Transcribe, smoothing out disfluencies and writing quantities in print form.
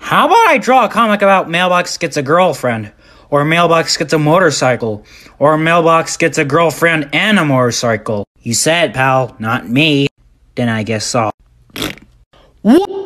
How about I draw a comic about Mailbox gets a girlfriend, or Mailbox gets a motorcycle, or Mailbox gets a girlfriend and a motorcycle? You said it, pal, not me. Then I guess so. What?